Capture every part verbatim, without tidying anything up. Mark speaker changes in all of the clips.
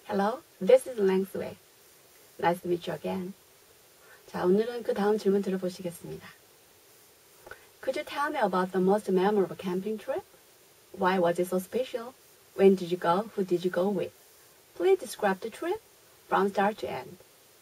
Speaker 1: Hello, this is Lang Sui. Nice to meet you again. 자, 오늘은 그 다음 질문 들어보시겠습니다. Could you tell me about the most memorable camping trip? Why was it so special? When did you go? Who did you go with? Please describe the trip from start to end.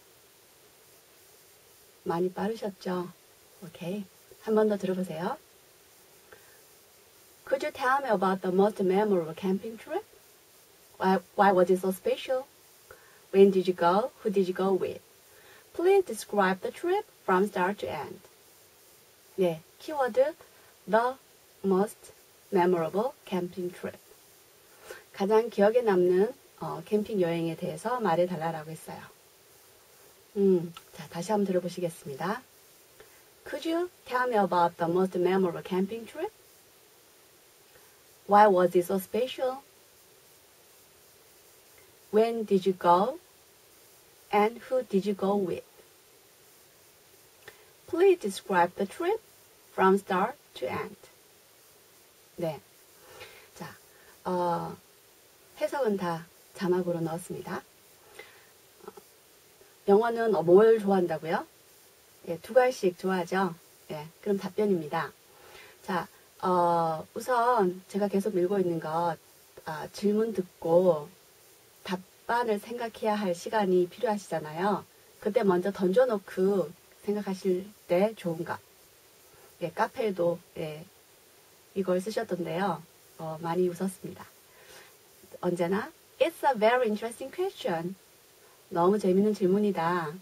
Speaker 1: 많이 빠르셨죠? 오케이. 한 번 더 들어보세요. Could you tell me about the most memorable camping trip? Why, why was it so special? When did you go? Who did you go with? Please describe the trip from start to end. 네, 키워드 the most memorable camping trip. 가장 기억에 남는 어, 캠핑 여행에 대해서 말해달라고 했어요. 음, 자, 다시 한번 들어보시겠습니다. Could you tell me about the most memorable camping trip? Why was it so special? When did you go? And who did you go with? Please describe the trip from start to end. 네. 자, 어, 해석은 다 자막으로 넣었습니다. 어, 영어는 어, 뭘 좋아한다고요? 예, 두 가지씩 좋아하죠? 예, 그럼 답변입니다. 자, 어, 우선 제가 계속 밀고 있는 것, 아, 질문 듣고 답변을 생각해야 할 시간이 필요하시잖아요. 그때 먼저 던져놓고 생각하실 때 좋은 것. 예, 카페에도 예, 이걸 쓰셨던데요. 어, 많이 웃었습니다. 언제나 It's a very interesting question. 너무 재밌는 질문이다.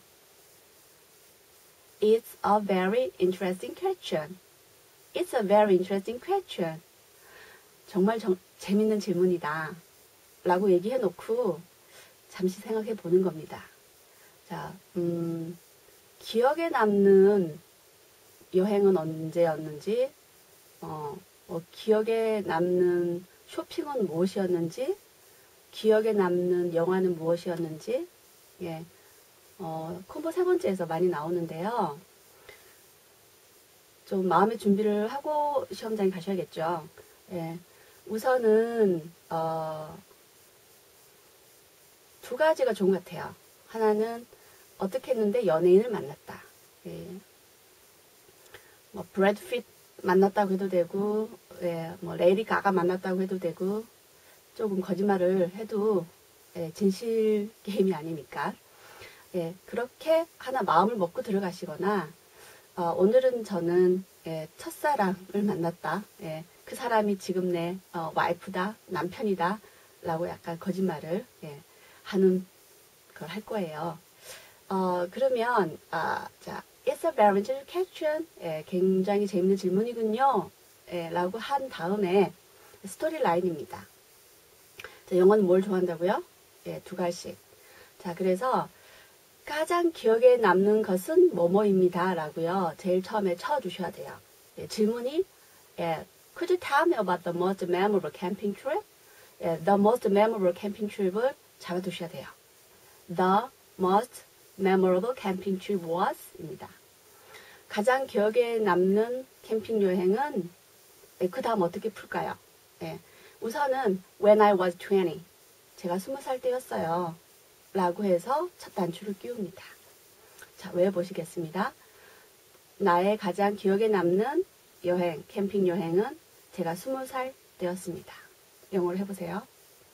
Speaker 1: It's a very interesting question. It's a very interesting question. 정말 정, 재밌는 질문이다. 라고 얘기해 놓고 잠시 생각해 보는 겁니다. 자, 음, 기억에 남는 여행은 언제였는지, 어, 어, 기억에 남는 쇼핑은 무엇이었는지, 기억에 남는 영화는 무엇이었는지, 예, 어, 콤보 세 번째에서 많이 나오는데요. 좀 마음의 준비를 하고 시험장에 가셔야겠죠. 예, 우선은 어, 두 가지가 좋은 것 같아요. 하나는 어떻게 했는데 연예인을 만났다. 예. 뭐 브래드 핏 만났다고 해도 되고, 예, 뭐 레이디 가가 만났다고 해도 되고, 조금 거짓말을 해도 예, 진실 게임이 아니니까. 예, 그렇게 하나 마음을 먹고 들어가시거나, 어, 오늘은 저는 예, 첫사랑을 만났다. 예, 그 사람이 지금 내 어, 와이프다, 남편이다 라고 약간 거짓말을 예, 하는 걸 할 거예요. 어, 그러면 아, 자, It's a very interesting question. 예, 굉장히 재밌는 질문이군요. 예, 라고 한 다음에 스토리 라인입니다. 자, 영어는 뭘 좋아한다고요? 예, 두 가지씩. 자, 그래서 가장 기억에 남는 것은 뭐뭐입니다 라고요. 제일 처음에 쳐주셔야 돼요. 예, 질문이 예, Could you tell me about the most memorable camping trip? 예, the most memorable camping trip을 잡아두셔야 돼요. The most memorable camping trip was 입니다. 가장 기억에 남는 캠핑 여행은 예, 그 다음 어떻게 풀까요? 예, 우선은 When I was twenty 제가 스무 살 때였어요. 라고 해서 첫 단추를 끼웁니다. 자, 외워보시겠습니다. 나의 가장 기억에 남는 여행, 캠핑 여행은 제가 스무 살 때였습니다. 영어로 해보세요.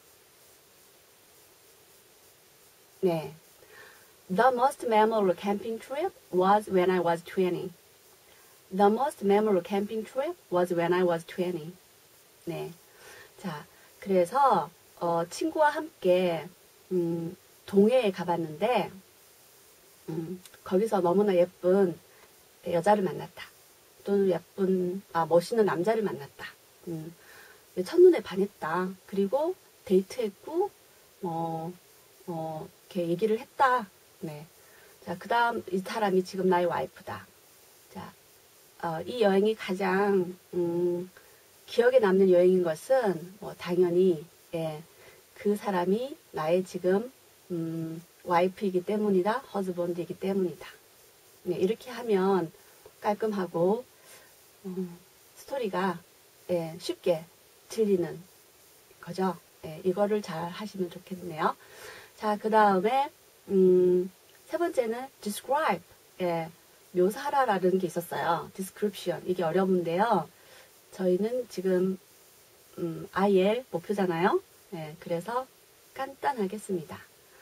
Speaker 1: 네. The most memorable camping trip was when I was twenty. The most memorable camping trip was when I was twenty. 네. 자, 그래서 어, 친구와 함께 음, 동해에 가봤는데 음, 거기서 너무나 예쁜 여자를 만났다. 또는 예쁜 아, 멋있는 남자를 만났다. 음, 첫눈에 반했다. 그리고 데이트했고 뭐 어, 이렇게 얘기를 했다. 네. 자, 그 다음 이 사람이 지금 나의 와이프다. 자, 어, 이 여행이 가장 음, 기억에 남는 여행인 것은 뭐 당연히 예, 그 사람이 나의 지금 음, 와이프이기 때문이다. 허즈번드이기 때문이다. 네, 이렇게 하면 깔끔하고 음, 스토리가 예, 쉽게 들리는 거죠. 예, 이거를 잘 하시면 좋겠네요. 자, 그 다음에 음, 세 번째는 describe. 예, 묘사하라라는 게 있었어요. description. 이게 어려운데요. 저희는 지금 음, 아이엘 목표잖아요. 예, 그래서 간단하게 씁니다.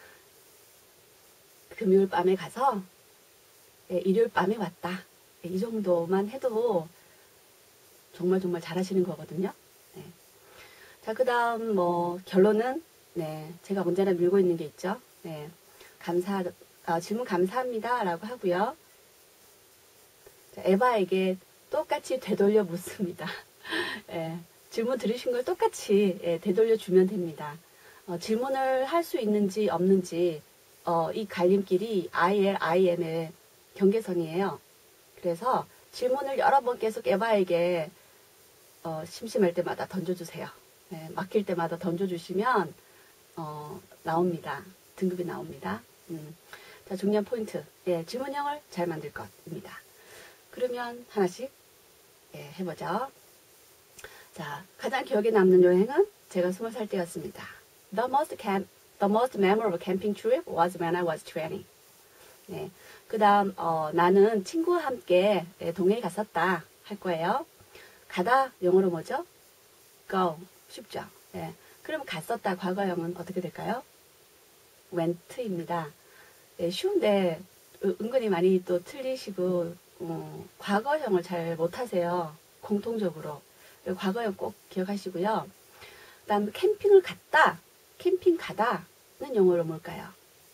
Speaker 1: 금요일 밤에 가서 예, 일요일 밤에 왔다. 예, 이 정도만 해도 정말 정말 잘하시는 거거든요. 네. 자, 그 다음 뭐 결론은 네, 제가 언제나 밀고 있는 게 있죠. 네, 감사 어, 질문 감사합니다 라고 하고요. 자, 에바에게 똑같이 되돌려 묻습니다. 예, 질문 들으신 걸 똑같이 예, 되돌려 주면 됩니다. 어, 질문을 할 수 있는지 없는지 어, 이 갈림길이 아이엘, 아이엠의 경계선이에요. 그래서 질문을 여러 번 계속 에바에게 어, 심심할 때마다 던져주세요. 네, 막힐 때마다 던져주시면 어, 나옵니다. 등급이 나옵니다. 음. 자, 중요한 포인트. 예, 질문형을 잘 만들 것입니다. 그러면 하나씩 예, 해보죠. 자, 가장 기억에 남는 여행은 제가 스무 살 때였습니다. The most camp, the most memorable camping trip was when I was twenty. 네, 그 다음 어, 나는 친구와 함께 예, 동해에 갔었다 할 거예요. 가다 영어로 뭐죠? go. 쉽죠? 예. 그럼 갔었다 과거형은 어떻게 될까요? went입니다. 예, 쉬운데 은근히 많이 또 틀리시고 어, 과거형을 잘 못하세요. 공통적으로. 과거형 꼭 기억하시고요. 그 다음 캠핑을 갔다. 캠핑 가다는 영어로 뭘까요?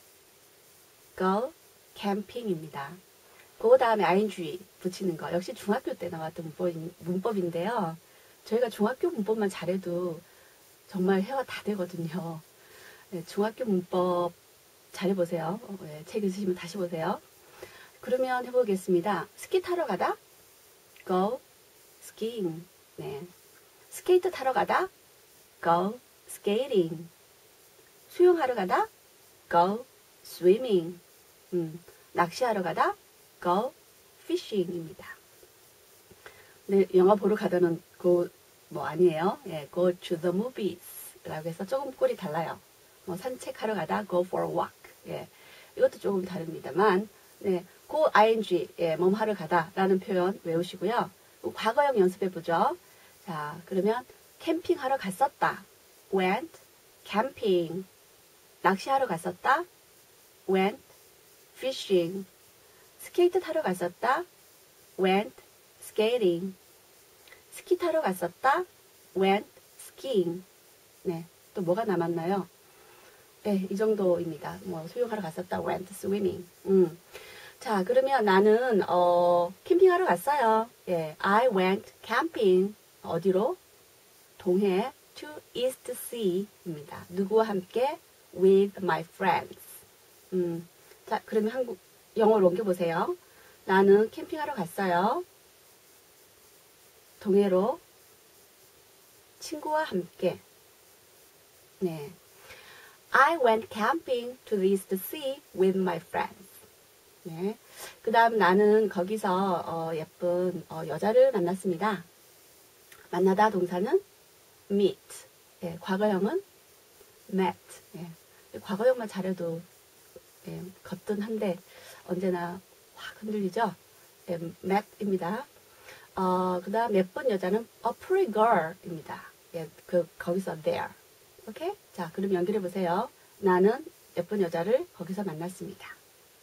Speaker 1: go camping입니다. 그 다음에 아이엔지 붙이는 거. 역시 중학교 때 나왔던 문법인, 문법인데요. 저희가 중학교 문법만 잘해도 정말 해와 다 되거든요. 네, 중학교 문법 잘해보세요. 네, 책 있으시면 다시 보세요. 그러면 해보겠습니다. 스키 타러 가다. go skiing. 네. 스케이트 타러 가다. go skating. 수영하러 가다. go swimming. 음, 낚시하러 가다. go fishing입니다. 네, 영화 보러 가다는 go 뭐 아니에요. 예, go to the movies 라고 해서 조금 꼴이 달라요. 뭐 산책하러 가다 go for a walk. 예, 이것도 조금 다릅니다만, 네, go ing 예, 몸 하러 가다 라는 표현 외우시고요. 과거형 연습해 보죠. 자, 그러면 캠핑하러 갔었다. went camping. 낚시하러 갔었다. went fishing. 스케이트 타러 갔었다. went skating. 스키 타러 갔었다. went skiing. 네, 또 뭐가 남았나요? 네, 이 정도입니다. 뭐 수영하러 갔었다. went swimming. 음. 자, 그러면 나는 어, 캠핑하러 갔어요. 예, I went camping. 어디로? 동해 to East Sea입니다. 누구와 함께? With my friends. 음. 자, 그러면 한국 영어로 옮겨보세요. 나는 캠핑하러 갔어요. 동해로 친구와 함께. 네. I went camping to the East Sea with my friends. 네. 그 다음 나는 거기서 어, 예쁜 어, 여자를 만났습니다. 만나다 동사는 meet. 예, 과거형은 met. 예. 과거형만 잘해도 예, 거뜬한데 언제나 확 흔들리죠. 예, met입니다. 어, 그 다음 예쁜 여자는 a pretty girl입니다. 예, 그 거기서 there. 오케이? 자, 그럼 연결해 보세요. 나는 예쁜 여자를 거기서 만났습니다.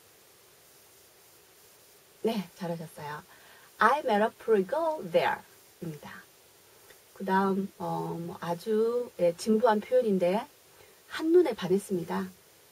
Speaker 1: 네, 잘하셨어요. I met a pretty girl there 입니다. 그 다음 어, 뭐 아주 예, 진부한 표현인데 한눈에 반했습니다.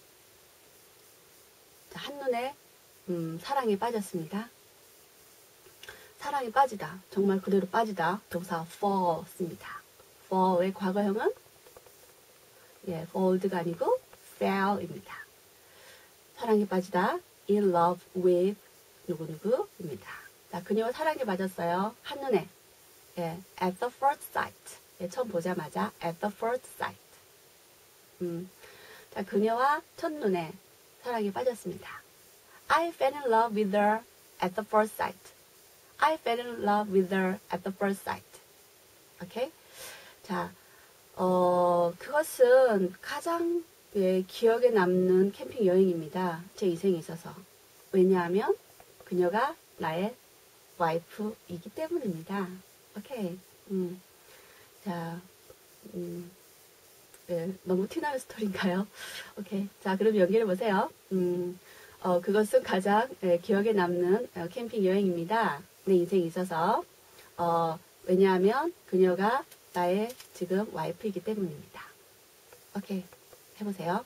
Speaker 1: 자, 한눈에 음, 사랑에 빠졌습니다. 사랑에 빠지다. 정말 그대로 빠지다. 동사 fall 씁니다. fall의 과거형은 예, falled가 아니고 fell입니다. 사랑에 빠지다. in love with 누구누구입니다. 자, 그녀와 사랑에 빠졌어요. 한눈에. 예, at the first sight. 예, 처음 보자마자 at the first sight. 음, 자, 그녀와 첫눈에 사랑에 빠졌습니다. I fell in love with her at the first sight. I fell in love with her at the first sight. 오케이? 자, 어, 그것은 가장 예, 기억에 남는 캠핑 여행입니다. 제 인생에 있어서. 왜냐하면 그녀가 나의 와이프이기 때문입니다. 오케이. 음. 자, 음. 네, 너무 티나는 스토리인가요? 오케이. 자, 그럼 연결해 보세요. 음, 어, 그것은 가장 예, 기억에 남는 어, 캠핑 여행입니다. 내 인생에 있어서. 어, 왜냐하면 그녀가 나의 지금 와이프이기 때문입니다. 오케이. 해보세요.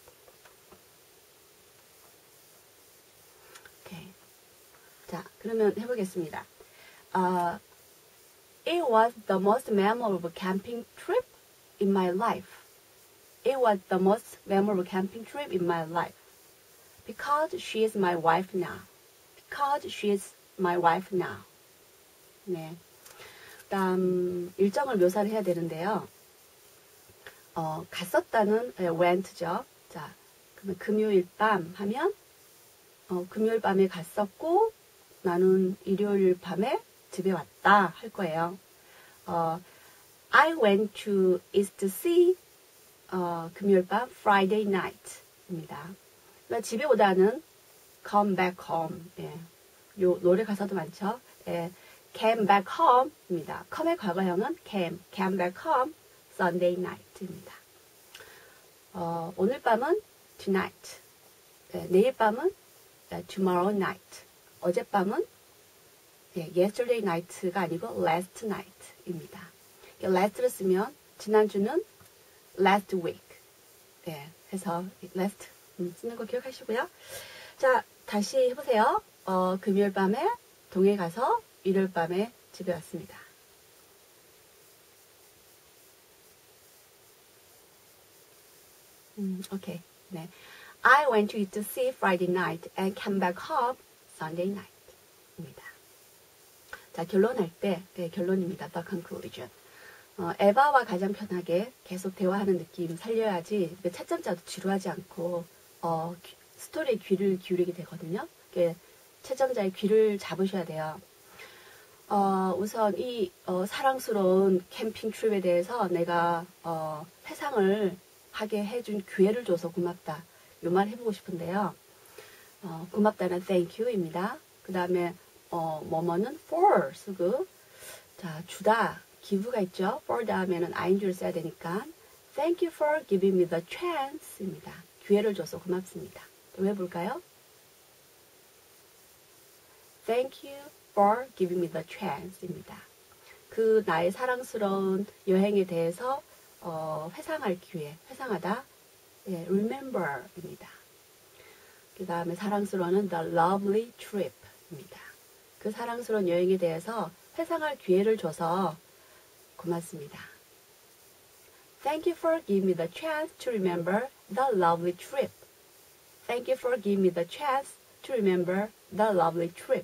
Speaker 1: 오케이. 자, 그러면 해보겠습니다. Uh, it was the most memorable camping trip in my life. It was the most memorable camping trip in my life. Because she is my wife now. Because she is my wife now. 네. 다음 일정을 묘사를 해야 되는데요. 어, 갔었다는 예, went죠. 자, 그러면 금요일 밤 하면 어, 금요일 밤에 갔었고 나는 일요일 밤에 집에 왔다 할 거예요. 어, I went to East Sea 어, 금요일 밤 Friday night입니다. 그러니까 집에 오다는 come back home. 예. 요 노래 가사도 많죠. 예. came back home입니다. come의 과거형은 came, came back home Sunday night입니다. 어, 오늘 밤은 tonight. 예, 내일 밤은 예, tomorrow night. 어젯밤은 예, yesterday night가 아니고 last night입니다. last를 쓰면 지난주는 last week. 예, 해서 last 음, 쓰는 거 기억하시고요. 자, 다시 해보세요. 어, 금요일 밤에 동해 가서 일요일 밤에 집에 왔습니다. 음, 오케이. 네. I went to eat the sea Friday night and came back home Sunday night. 입니다. 자, 결론할 때, 네, 결론입니다. The conclusion. 어, 에바와 가장 편하게 계속 대화하는 느낌 살려야지 채점자도 지루하지 않고 어, 귀, 스토리에 귀를 기울이게 되거든요. 채점자의 귀를 잡으셔야 돼요. 어, 우선 이 어, 사랑스러운 캠핑 트립에 대해서 내가 어, 회상을 하게 해준 기회를 줘서 고맙다. 이 말 해보고 싶은데요. 어, 고맙다는 thank you입니다. 그 다음에 어, 뭐뭐는 for 쓰고 자 주다 give가 있죠. for 다음에는 ing를 써야 되니까 thank you for giving me the chance입니다. 기회를 줘서 고맙습니다. 왜 볼까요? Thank you for giving me the chance입니다. 그 나의 사랑스러운 여행에 대해서 어, 회상할 기회, 회상하다, 예, remember입니다. 그 다음에 사랑스러워는 the lovely trip입니다. 그 사랑스러운 여행에 대해서 회상할 기회를 줘서 고맙습니다. Thank you for giving me the chance to remember the lovely trip. Thank you for giving me the chance to remember the lovely trip.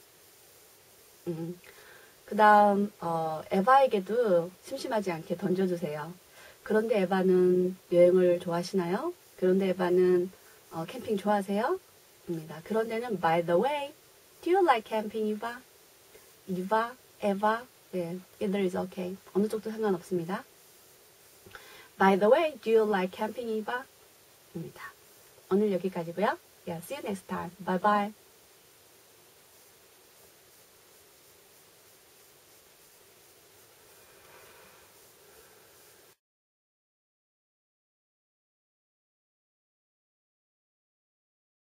Speaker 1: 음. 그 다음 어, 에바에게도 심심하지 않게 던져주세요. 그런데 에바는 여행을 좋아하시나요? 그런데 에바는 어, 캠핑 좋아하세요? 입니다. 그런데는 by the way, do you like camping, 이바? 이바, 에바, 네, either is okay. 어느 쪽도 상관없습니다. By the way, do you like camping, 이바? 입니다. 오늘 여기까지고요. Yeah, see you next time. Bye bye.